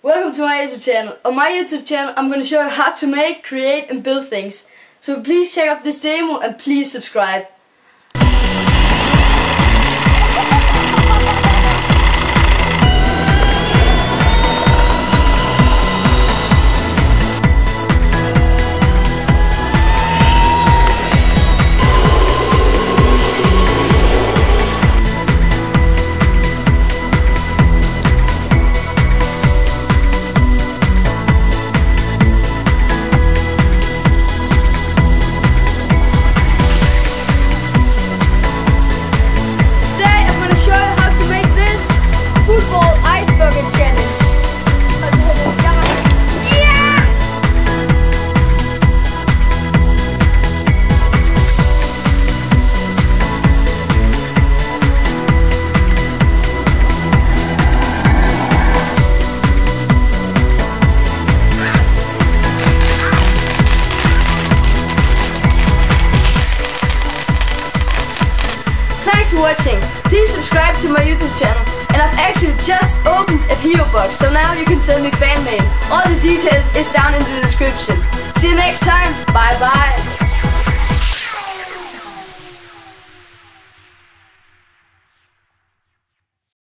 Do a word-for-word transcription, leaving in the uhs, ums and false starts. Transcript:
Welcome to my YouTube channel. On my YouTube channel I'm going to show you how to make, create and build things. So please check out this demo and please subscribe. Thanks for watching. Please subscribe to my YouTube channel. And I've actually just opened a P O box, so now you can send me fan mail. All the details is down in the description. See you next time. Bye bye.